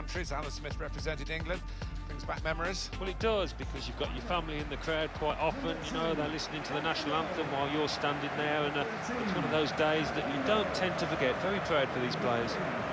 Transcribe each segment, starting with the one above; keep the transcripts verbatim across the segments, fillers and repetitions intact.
countries. Alan Smith represented England. Brings back memories. Well, it does, because you've got your family in the crowd quite often. You know, they're listening to the national anthem while you're standing there, and uh, it's one of those days that you don't tend to forget. Very proud for these players.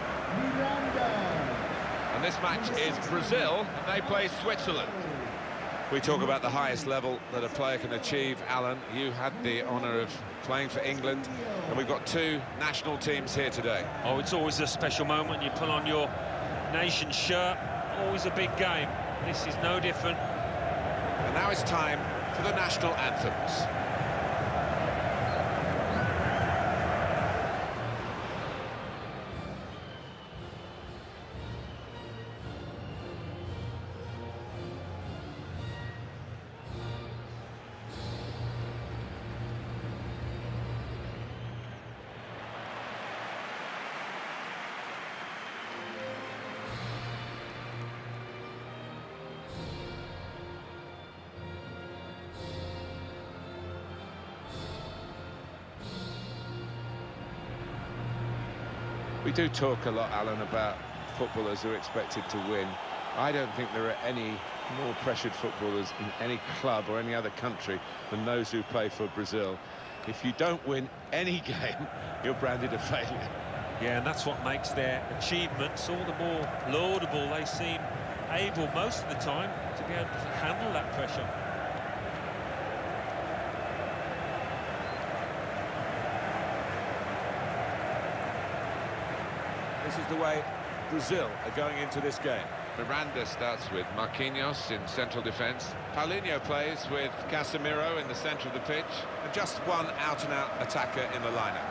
And this match is Brazil, and they play Switzerland. We talk about the highest level that a player can achieve. Alan, you had the honour of playing for England, and we've got two national teams here today. Oh, it's always a special moment. You put on your nation's shirt, always a big game. This is no different. And now it's time for the national anthems. We do talk a lot, Alan, about footballers who are expected to win. I don't think there are any more pressured footballers in any club or any other country than those who play for Brazil. If you don't win any game, you're branded a failure. Yeah, and that's what makes their achievements all the more laudable. They seem able most of the time to be able to handle that pressure. This is the way Brazil are going into this game. Miranda starts with Marquinhos in central defence. Paulinho plays with Casemiro in the centre of the pitch. And just one out-and-out attacker in the lineup.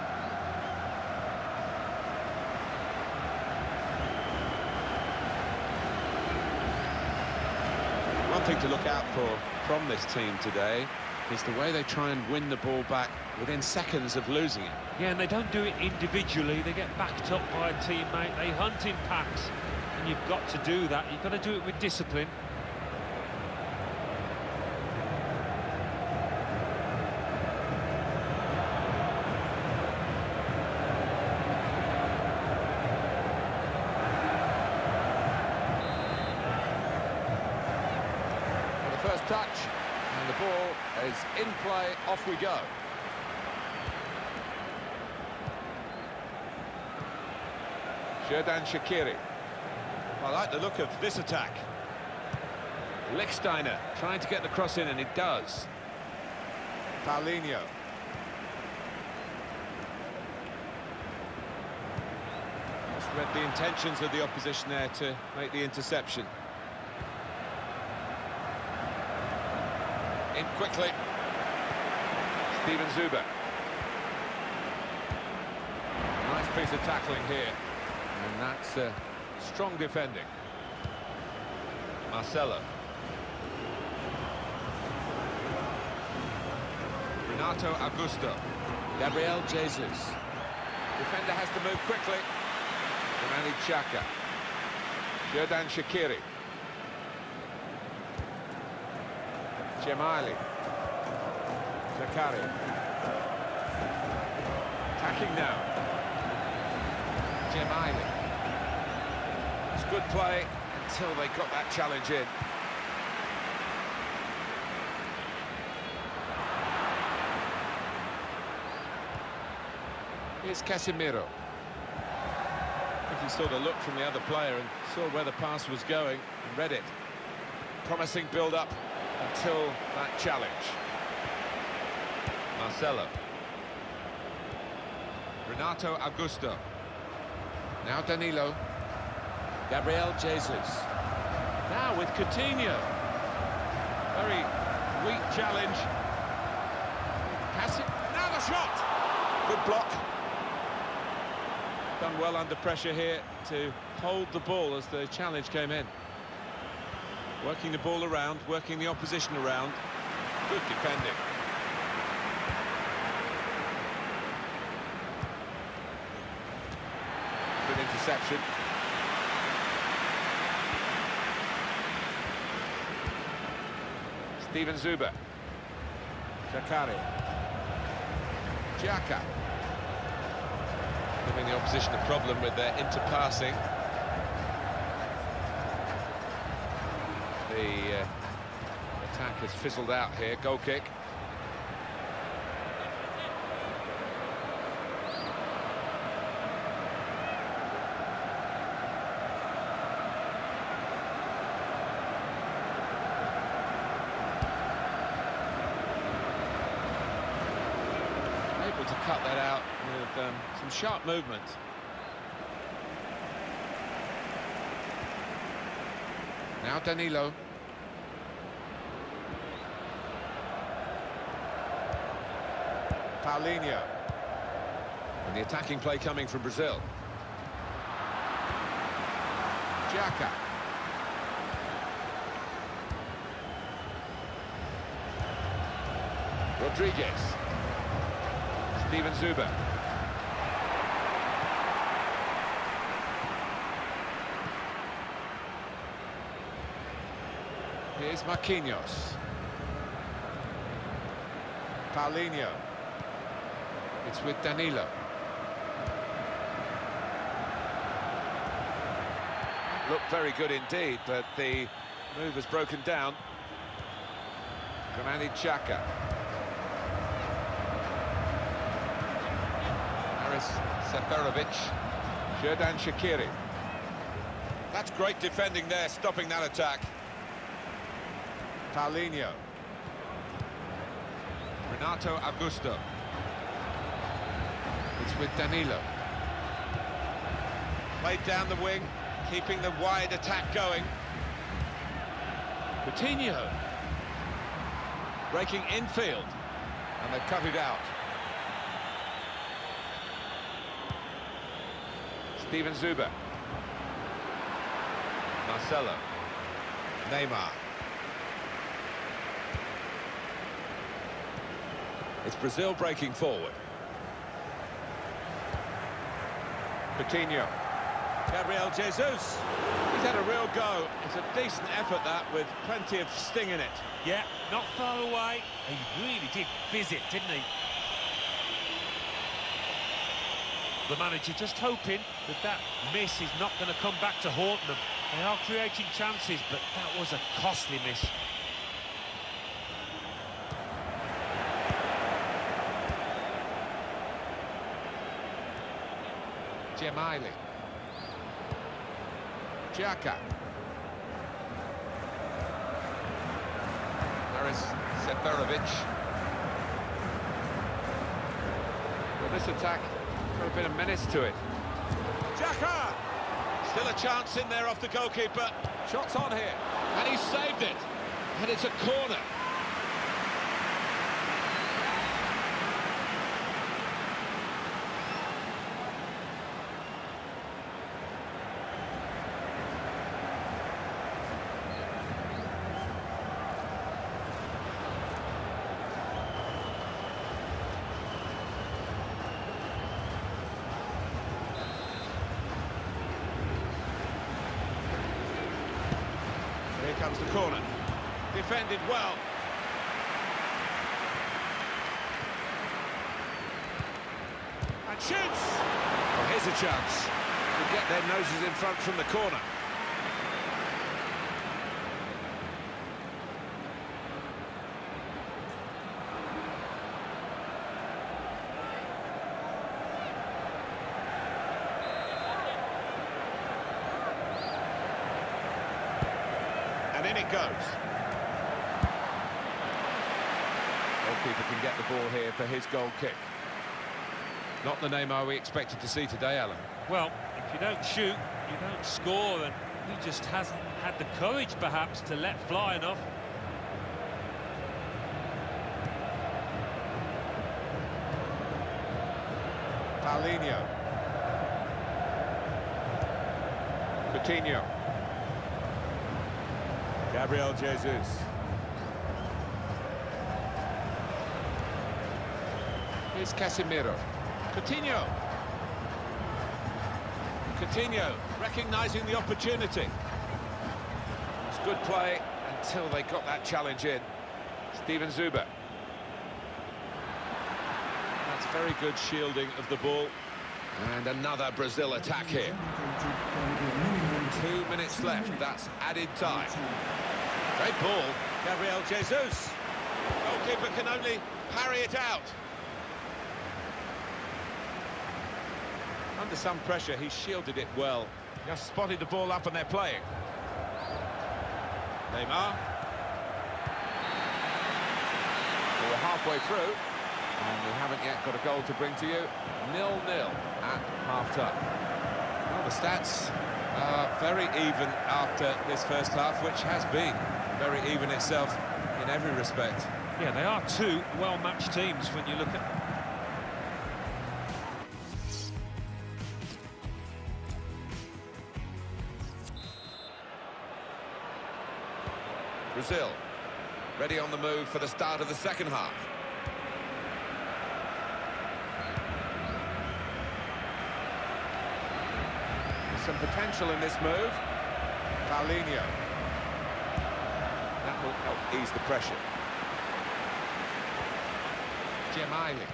One thing to look out for from this team today is the way they try and win the ball back within seconds of losing it. Yeah, and they don't do it individually. They get backed up by a teammate. They hunt in packs, and you've got to do that. You've got to do it with discipline. For the first touch, and the ball is in play. Off we go. Xherdan Shaqiri. I like the look of this attack. Lichtsteiner trying to get the cross in, and it does. Paulinho. Just read the intentions of the opposition there to make the interception. In quickly. Steven Zuber. Nice piece of tackling here. And that's uh, strong defending. Marcelo. Renato Augusto. Gabriel Jesus. Defender has to move quickly. Granit Xhaka. Xherdan Shaqiri. Gemayli. Zakaria. Attacking now. Gemayli. It's good play until they got that challenge in. Here's Casemiro. I think he saw the look from the other player and saw where the pass was going and read it. Promising build-up until that challenge. Marcelo. Renato Augusto. Now Danilo. Gabriel Jesus. Now with Coutinho. Very weak challenge. Passing. Now the shot! Good block. Done well under pressure here to hold the ball as the challenge came in. Working the ball around, working the opposition around. Good defending. Good interception. Steven Zuber. Zakaria. Xhaka. Giving the opposition a problem with their interpassing. the uh, attack has fizzled out here. Goal kick. Able to cut that out with um, some sharp movement. Now Danilo. Paulinho. And the attacking play coming from Brazil. Xhaka. Rodriguez. Steven Zuber. Here's Marquinhos. Paulinho. It's with Danilo. Looked very good indeed, but the move has broken down. Granit Xhaka. Haris Seferovic. Xherdan Shaqiri. That's great defending there, stopping that attack. Paulinho. Renato Augusto. It's with Danilo. Played down the wing, keeping the wide attack going. Coutinho. Breaking infield. And they've cut it out. Steven Zuber. Marcelo. Neymar. It's Brazil breaking forward. Coutinho. Gabriel Jesus. He's had a real go. It's a decent effort, that, with plenty of sting in it. Yeah, not far away. He really did fizz it, didn't he? The manager just hoping that that miss is not going to come back to haunt them. They are creating chances, but that was a costly miss. Gemayli. Xhaka. Haris Seferovic. Well, this attack got a bit of menace to it. Xhaka! Still a chance in there off the goalkeeper. Shots on here. And he saved it. And it's a corner. Here comes the corner. Defended well. And shoots! Well, here's a chance to get their noses in front from the corner. And in it goes. Goalkeeper can get the ball here for his goal kick. Not the Neymar we expected to see today, Alan. Well, if you don't shoot, you don't score, and he just hasn't had the courage, perhaps, to let fly enough. Paulinho. Coutinho. Gabriel Jesus. Here's Casemiro. Coutinho. Coutinho recognising the opportunity. It's good play until they got that challenge in. Steven Zuber. That's very good shielding of the ball. And another Brazil attack here. Two minutes left, that's added time. Great ball, Gabriel Jesus. Goalkeeper can only parry it out. Under some pressure, he shielded it well. Just spotted the ball up and they're playing. Neymar. Well, we're halfway through, and we haven't yet got a goal to bring to you. nil nil at half-time. Well, the stats are very even after this first half, which has been very even itself in every respect. Yeah, they are two well-matched teams when you look at... Brazil, ready on the move for the start of the second half. There's some potential in this move. Paulinho. That will help ease the pressure. Gemayli.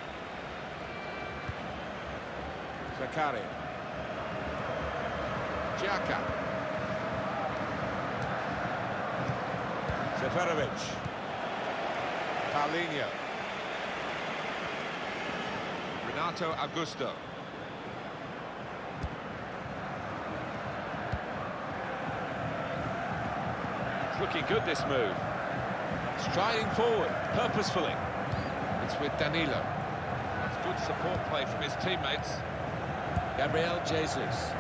Zakaria. Xhaka. Seferovic. Paulinho. Renato Augusto. It's looking good, this move. Striding forward, purposefully. It's with Danilo. That's good support play from his teammates. Gabriel Jesus.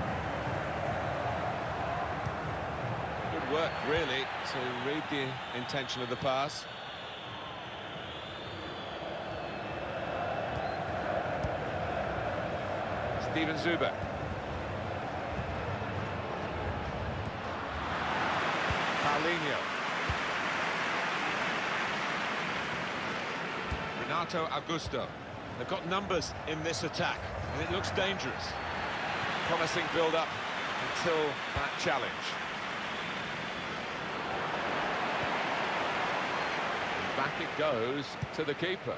Good work, really, to read the intention of the pass. Steven Zuber. Paulinho. Renato Augusto. They've got numbers in this attack, and it looks dangerous. Promising build-up until that challenge. Back it goes to the keeper.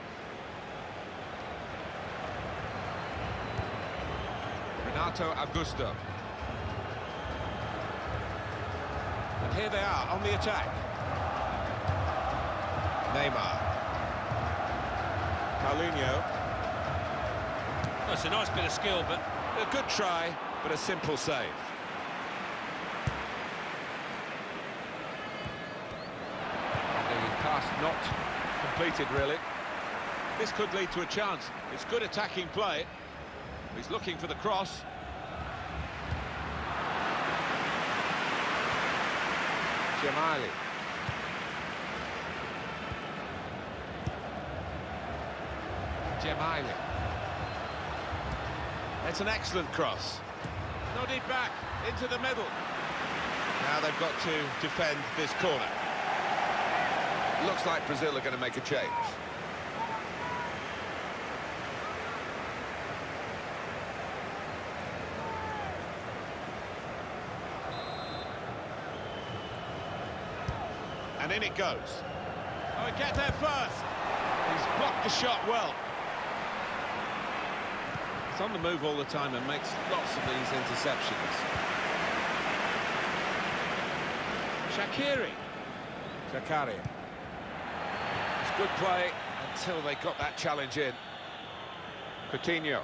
Renato Augusto. And here they are on the attack. Neymar. Paulinho. That's a nice bit of skill, but a good try, but a simple save. The pass not completed, really. This could lead to a chance. It's good attacking play. He's looking for the cross. Gemayli. Gemayli. It's an excellent cross. Nodded back into the middle. Now they've got to defend this corner. Looks like Brazil are going to make a change. And in it goes. Oh, he gets there first. He's blocked the shot well. He's on the move all the time and makes lots of these interceptions. Shaqiri. Zakaria. It's good play until they got that challenge in. Coutinho.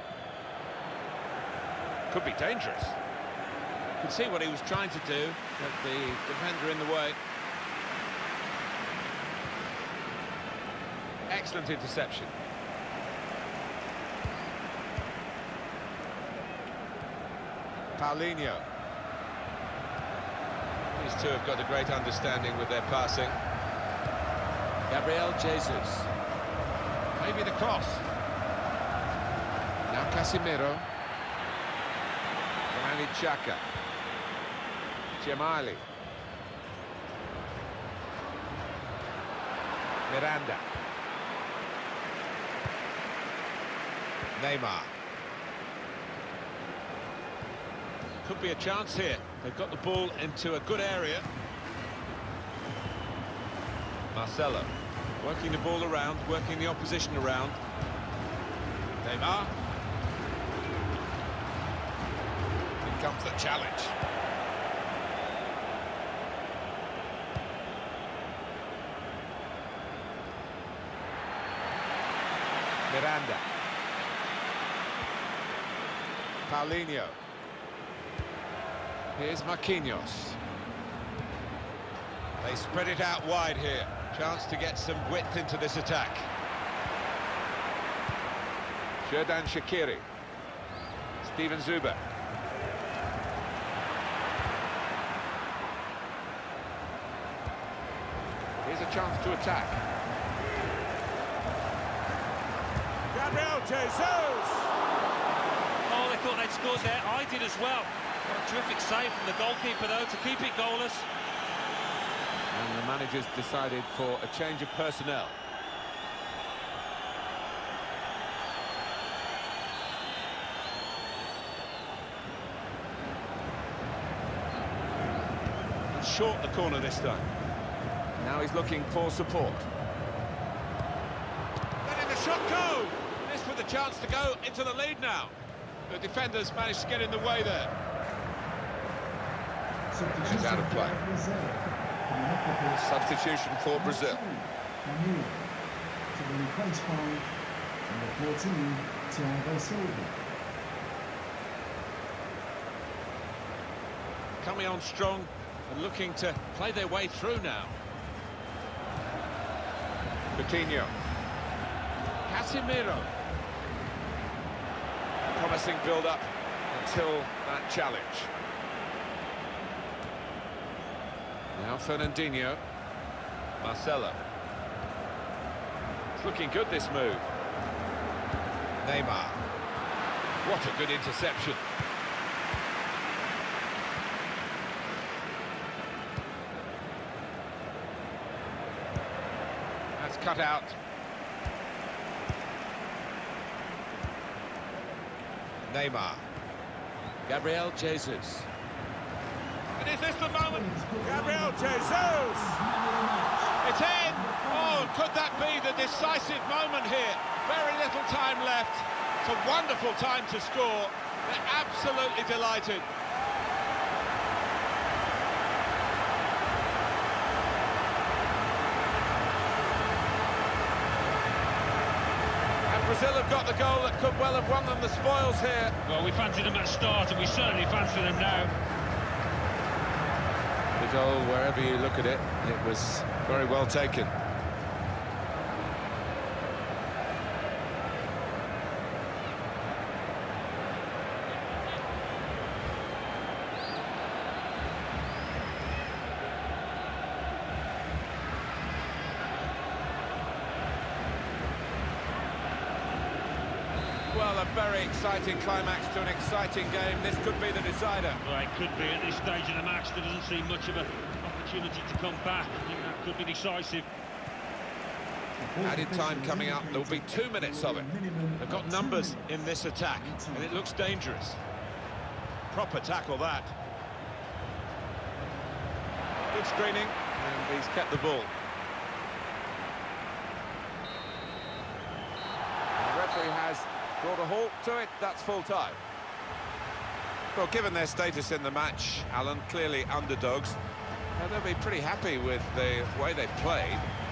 Could be dangerous. Could see what he was trying to do, but the defender in the way. Excellent interception. Paulinho. These two have got a great understanding with their passing. Gabriel Jesus. Maybe the cross. Now Casemiro. Granit Xhaka. Gemayli. Miranda. Neymar. Could be a chance here. They've got the ball into a good area. Marcelo working the ball around, working the opposition around. Neymar. Here comes the challenge. Miranda. Paulinho. Here's Marquinhos. They spread it out wide here. Chance to get some width into this attack. Xherdan Shaqiri. Steven Zuber. Here's a chance to attack. Gabriel Jesus! Oh, they thought they'd scored there. I did as well. What a terrific save from the goalkeeper, though, to keep it goalless. And the manager's decided for a change of personnel. Short the corner this time. Now he's looking for support. Letting the shot go! This with a chance to go into the lead now. The defenders managed to get in the way there. He's out of play. Substitution for Brazil. To be replaced by number fourteen, Thiago Silva. Coming on strong and looking to play their way through now. Coutinho. Casemiro. Promising build-up until that challenge. Now Fernandinho. Marcelo. It's looking good, this move. Neymar. What a good interception. That's cut out. Neymar. Gabriel Jesus. And is this the moment? Gabriel Jesus! It's in! Oh, could that be the decisive moment here? Very little time left. It's a wonderful time to score. They're absolutely delighted. Brazil have got the goal that could well have won them the spoils here. Well, we fancied them at start, and we certainly fancy them now. The goal, wherever you look at it, it was very well taken. Well, a very exciting climax to an exciting game. This could be the decider. Well, it could be at this stage of the match. There doesn't seem much of an opportunity to come back. I think that could be decisive. Added time coming up. There'll be two minutes of it. They've got numbers in this attack, and it looks dangerous. Proper tackle, that. Good screening, and he's kept the ball. The referee has brought a halt to it. That's full time. Well, given their status in the match, Alan, clearly underdogs, and they'll be pretty happy with the way they've played.